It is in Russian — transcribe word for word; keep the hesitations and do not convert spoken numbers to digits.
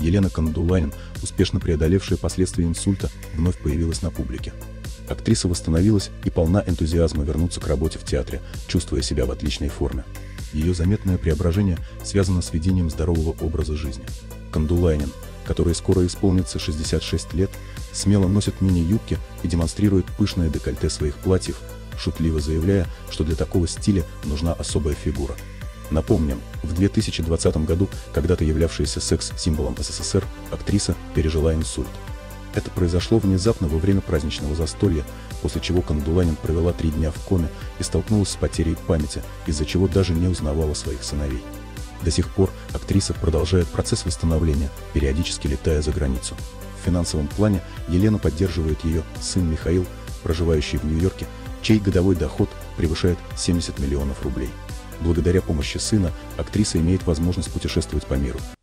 Елена Кондуланин, успешно преодолевшая последствия инсульта, вновь появилась на публике. Актриса восстановилась и полна энтузиазма вернуться к работе в театре, чувствуя себя в отличной форме. Ее заметное преображение связано с ведением здорового образа жизни. Кондуланин, которой скоро исполнится шестьдесят шесть лет, смело носит мини-юбки и демонстрирует пышное декольте своих платьев, шутливо заявляя, что для такого стиля нужна особая фигура. Напомним, в две тысячи двадцатом году, когда-то являвшаяся секс-символом СССР, актриса пережила инсульт. Это произошло внезапно во время праздничного застолья, после чего Кондуланин провела три дня в коме и столкнулась с потерей памяти, из-за чего даже не узнавала своих сыновей. До сих пор актриса продолжает процесс восстановления, периодически летая за границу. В финансовом плане Елену поддерживает ее сын Михаил, проживающий в Нью-Йорке, чей годовой доход превышает семьдесят миллионов рублей. Благодаря помощи сына актриса имеет возможность путешествовать по миру,